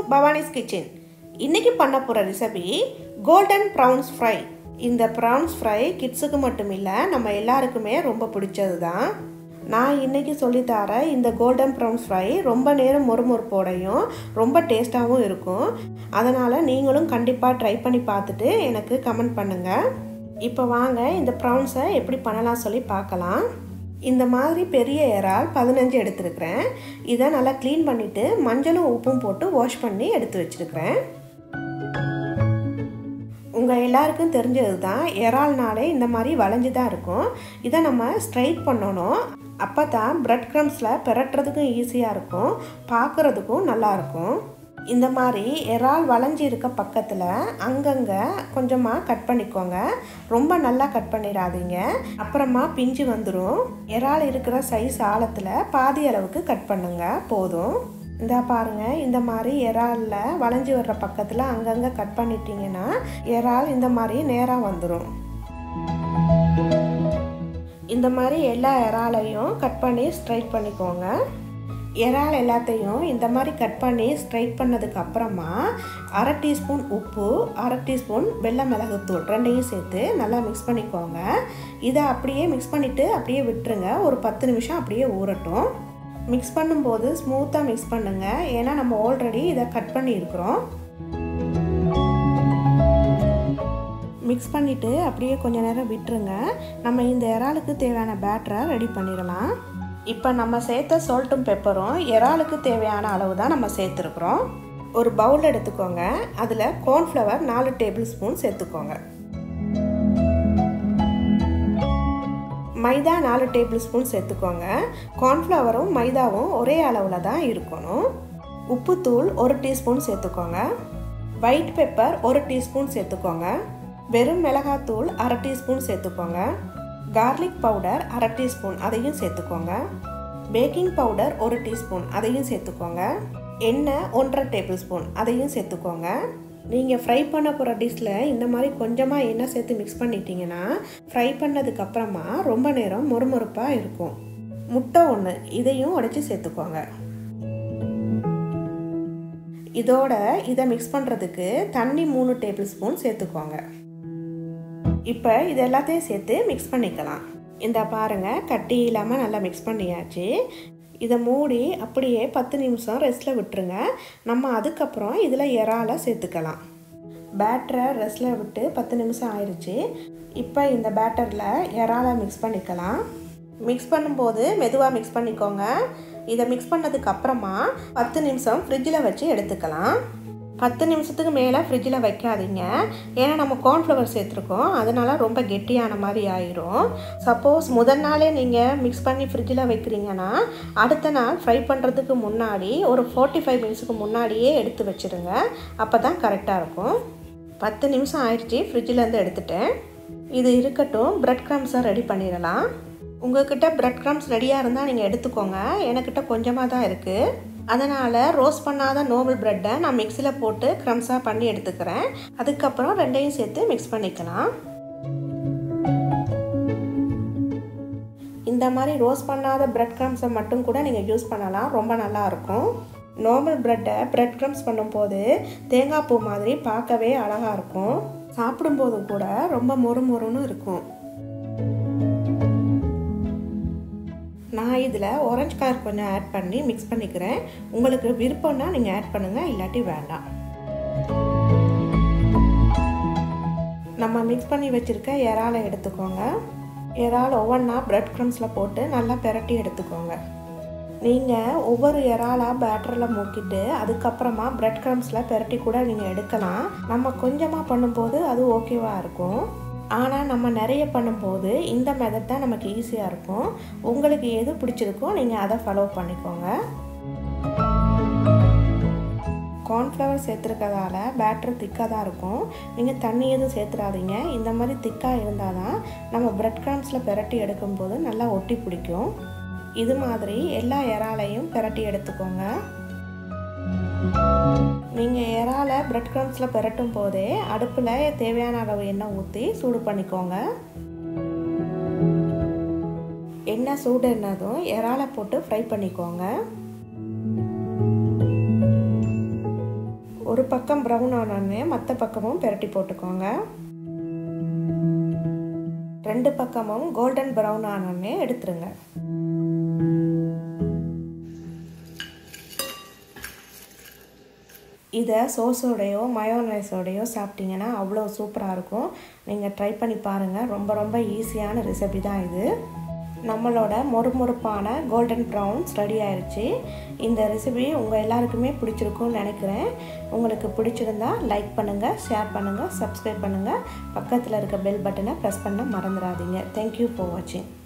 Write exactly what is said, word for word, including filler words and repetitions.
பவானிஸ் kitchen. இன்றைக்கி பண்ண போகிற ரெசிபி கோல்டன் ப்ரான்ஸ் ஃப்ரை. இந்த ப்ரான்ஸ் ஃப்ரை கிட்ஸுக்கு மட்டும் இல்லை, நம்ம எல்லாருக்குமே ரொம்ப பிடிச்சது தான். நான் இன்றைக்கி சொல்லித்தர இந்த கோல்டன் ப்ரான்ஸ் ஃப்ரை ரொம்ப நேரம் மொறுமொறுப்போடையும் ரொம்ப டேஸ்ட்டாகவும் இருக்கும். அதனால் நீங்களும் கண்டிப்பாக ட்ரை பண்ணி பார்த்துட்டு எனக்கு கமெண்ட் பண்ணுங்கள். இப்போ வாங்க இந்த ப்ரான்ஸை எப்படி பண்ணலாம் சொல்லி பார்க்கலாம். இந்த மாதிரி பெரிய இறால் பதினஞ்சு எடுத்துருக்கிறேன். இதை நல்லா க்ளீன் பண்ணிவிட்டு மஞ்சளும் உப்பும் போட்டு வாஷ் பண்ணி எடுத்து வச்சுருக்கிறேன். உங்கள் எல்லாருக்கும் தெரிஞ்சது தான், இறால்னாலே இந்த மாதிரி வளைஞ்சு தான் இருக்கும். இதை நம்ம ஸ்ட்ரைட் பண்ணணும். அப்போ தான் பிரெட் க்ரம்ஸில் பெரட்டுறதுக்கும் ஈஸியாக இருக்கும், பார்க்குறதுக்கும் நல்லாயிருக்கும். இந்த மாதிரி இறால் வளைஞ்சி இருக்க பக்கத்தில் அங்கங்கே கொஞ்சமாக கட் பண்ணிக்கோங்க. ரொம்ப நல்லா கட் பண்ணிடாதீங்க, அப்புறமா பிஞ்சு வந்துடும். இறால் இருக்கிற சைஸ் ஆழத்தில் பாதி அளவுக்கு கட் பண்ணுங்க போதும். இந்த பாருங்கள், இந்த மாதிரி இறாலில் வளைஞ்சி வர்ற பக்கத்தில் அங்கங்கே கட் பண்ணிட்டீங்கன்னா இறால் இந்த மாதிரி நேராக வந்துடும். இந்த மாதிரி எல்லா இறாலையும் கட் பண்ணி ஸ்ட்ரைட் பண்ணிக்கோங்க. இறால் எல்லாத்தையும் இந்த மாதிரி கட் பண்ணி ஸ்ட்ரைட் பண்ணதுக்கு அப்புறமா அரை டீஸ்பூன் உப்பு, அரை டீஸ்பூன் வெள்ளை மிளகுத்தூள் ரெண்டையும் சேர்த்து நல்லா மிக்ஸ் பண்ணிக்கோங்க. இதை அப்படியே மிக்ஸ் பண்ணிவிட்டு அப்படியே விட்டுருங்க. ஒரு பத்து நிமிஷம் அப்படியே ஊறட்டும். மிக்ஸ் பண்ணும்போது ஸ்மூத்தாக மிக்ஸ் பண்ணுங்கள், ஏன்னா நம்ம ஆல்ரெடி இதை கட் பண்ணியிருக்கிறோம். மிக்ஸ் பண்ணிவிட்டு அப்படியே கொஞ்சம் நேரம் விட்டுருங்க. நம்ம இந்த இறாலுக்கு தேவையான பேட்டரை ரெடி பண்ணிடலாம். இப்போ நம்ம சேர்த்த சால்ட்டும் பெப்பரும் இறாலுக்கு தேவையான அளவு தான் நம்ம சேர்த்துருக்குறோம். ஒரு பவுல் எடுத்துக்கோங்க. அதில் கார்ன்ஃப்ளவர் நாலு டேபிள் ஸ்பூன் சேர்த்துக்கோங்க. மைதா நாலு டேபிள் ஸ்பூன் சேர்த்துக்கோங்க. கார்ன்ஃப்ளவரும் மைதாவும் ஒரே அளவில் தான் இருக்கணும். உப்புத்தூள் ஒரு டீஸ்பூன் சேர்த்துக்கோங்க. ஒயிட் பெப்பர் ஒரு டீஸ்பூன் சேர்த்துக்கோங்க. வெறும் மிளகாத்தூள் அரை டீஸ்பூன் சேர்த்துக்கோங்க. கார்லிக் பவுடர் அரை டீஸ்பூன் அதையும் சேர்த்துக்கோங்க. பேக்கிங் பவுடர் ஒரு டீஸ்பூன் அதையும் சேர்த்துக்கோங்க. எண்ணெய் ஒன்றரை டேபிள் ஸ்பூன் அதையும் சேர்த்துக்கோங்க. நீங்கள் ஃப்ரை பண்ண போகிற டிஷ்ஷில் இந்த மாதிரி கொஞ்சமாக எண்ணெய் சேர்த்து மிக்ஸ் பண்ணிட்டீங்கன்னா ஃப்ரை பண்ணதுக்கப்புறமா ரொம்ப நேரம் மொறுமொறுப்பாக இருக்கும். முட்டை ஒன்று, இதையும் உடைச்சி சேர்த்துக்கோங்க. இதோட இதை மிக்ஸ் பண்ணுறதுக்கு தண்ணி மூணு டேபிள் ஸ்பூன் சேர்த்துக்கோங்க. இப்போ இது எல்லாத்தையும் சேர்த்து மிக்ஸ் பண்ணிக்கலாம். இந்த பாருங்கள், கட்டி இல்லாமல் நல்லா மிக்ஸ் பண்ணியாச்சு. இதை மூடி அப்படியே பத்து நிமிஷம் ரெஸ்ட்டில் விட்டுருங்க. நம்ம அதுக்கப்புறம் இதில் இறாலை சேர்த்துக்கலாம். பேட்டரை ரெஸ்ட்டில் விட்டு பத்து நிமிஷம் ஆயிடுச்சு. இப்போ இந்த பேட்டரில் இறாலை மிக்ஸ் பண்ணிக்கலாம். மிக்ஸ் பண்ணும்போது மெதுவாக மிக்ஸ் பண்ணிக்கோங்க. இதை மிக்ஸ் பண்ணதுக்கப்புறமா பத்து நிமிஷம் ஃப்ரிட்ஜில் வச்சு எடுத்துக்கலாம். பத்து நிமிஷத்துக்கு மேலே ஃப்ரிட்ஜில் வைக்காதீங்க, ஏன்னா நம்ம கார்ன்ஃப்ளவர் சேர்த்துருக்கோம், அதனால ரொம்ப கெட்டியான மாதிரி ஆயிரும். சப்போஸ் முதல் நாளே நீங்கள் மிக்ஸ் பண்ணி ஃப்ரிட்ஜில் வைக்கிறீங்கன்னா அடுத்த நாள் ஃப்ரை பண்ணுறதுக்கு முன்னாடி ஒரு ஃபார்ட்டி ஃபைவ் மினிட்ஸுக்கு முன்னாடியே எடுத்து வச்சுருங்க. அப்போ தான் கரெக்டாக இருக்கும். பத்து நிமிஷம் ஆயிடுச்சு, ஃப்ரிட்ஜிலேருந்து எடுத்துட்டேன். இது இருக்கட்டும், பிரெட் க்ரம்ஸை ரெடி பண்ணிடலாம். உங்கள்கிட்ட பிரெட் க்ரம்ஸ் ரெடியாக இருந்தால் நீங்கள் எடுத்துக்கோங்க. எனக்கிட்ட கொஞ்சமாக தான் இருக்குது. அதனால் ரோஸ்ட் பண்ணாத நார்மல் ப்ரெட்டை நான் மிக்ஸியில் போட்டு க்ரம்ஸாக பண்ணி எடுத்துக்கிறேன். அதுக்கப்புறம் ரெண்டையும் சேர்த்து மிக்ஸ் பண்ணிக்கலாம். இந்த மாதிரி ரோஸ்ட் பண்ணாத பிரெட் க்ரம்ஸை மட்டும் கூட நீங்கள் யூஸ் பண்ணலாம், ரொம்ப நல்லாயிருக்கும். நார்மல் ப்ரெட்டை பிரெட் க்ரம்ஸ் பண்ணும்போது தேங்காய் பூ மாதிரி பார்க்கவே அழகாக இருக்கும். சாப்பிடும்போதும் கூட ரொம்ப மொறு மொறுன்னு இருக்கும். நான் இதில் ஆரஞ்சு கலர் கொஞ்சம் ஆட் பண்ணி மிக்ஸ் பண்ணிக்கிறேன். உங்களுக்கு விருப்பம்னா நீங்கள் ஆட் பண்ணுங்கள், இல்லாட்டி வேண்டாம். நம்ம மிக்ஸ் பண்ணி வச்சுருக்க இறாலை எடுத்துக்கோங்க. இறால் ஒவ்வொன்றா பிரெட் க்ரம்ஸில் போட்டு நல்லா பெரட்டி எடுத்துக்கோங்க. நீங்கள் ஒவ்வொரு இறாலாக பேட்டரில் மூக்கிட்டு அதுக்கப்புறமா பிரெட் க்ரம்ஸில் பெரட்டி கூட நீங்கள் எடுக்கலாம். நம்ம கொஞ்சமாக பண்ணும்போது அது ஓகேவாக இருக்கும். ஆனால் நம்ம நிறைய பண்ணும்போது இந்த மெத்தட் தான் நமக்கு ஈஸியாக இருக்கும். உங்களுக்கு எது பிடிச்சிருக்கோ நீங்கள் அதை ஃபாலோ பண்ணிக்கோங்க. கார்ன்ஃப்ளவர் சேர்த்துருக்கதால பேட்டர் திக்காக தான் இருக்கும். நீங்கள் தண்ணி எதுவும் சேர்த்துடாதீங்க. இந்த மாதிரி திக்காக இருந்தால் தான் நம்ம பிரெட் க்ரம்ஸில் பெரட்டி எடுக்கும்போது நல்லா ஒட்டி பிடிக்கும். இது மாதிரி எல்லா இறாலையும் பெரட்டி எடுத்துக்கோங்க. நீங்கள் இறாலை பிரெட் க்ரம்ஸில் பெரட்டும் போதே அடுப்பில் தேவையான அளவு எண்ணெய் ஊற்றி சூடு பண்ணிக்கோங்க. எண்ணெய் சூடுனதும் இறாலை போட்டு ஃப்ரை பண்ணிக்கோங்க. ஒரு பக்கம் ப்ரௌன் ஆனோடனே மற்ற பக்கமும் பெரட்டி போட்டுக்கோங்க. ரெண்டு பக்கமும் கோல்டன் ப்ரௌன் ஆனோடனே எடுத்துருங்க. இதை சோஸோடையோ மயோனைஸோடையோ சாப்பிட்டிங்கன்னா அவ்வளோ சூப்பராக இருக்கும். நீங்கள் ட்ரை பண்ணி பாருங்கள். ரொம்ப ரொம்ப ஈஸியான ரெசிபி தான் இது. நம்மளோட மொறுமொறுப்பான கோல்டன் ப்ரௌன்ஸ் ரெடி ஆயிடுச்சு. இந்த ரெசிபி உங்கள் எல்லாருக்குமே பிடிச்சிருக்கும்னு நினைக்கிறேன். உங்களுக்கு பிடிச்சிருந்தா லைக் பண்ணுங்கள், ஷேர் பண்ணுங்கள், சப்ஸ்கிரைப் பண்ணுங்கள். பக்கத்தில் இருக்க பெல் பட்டனை ப்ரெஸ் பண்ண மறந்துடாதீங்க. தேங்க்யூ ஃபார் வாட்சிங்.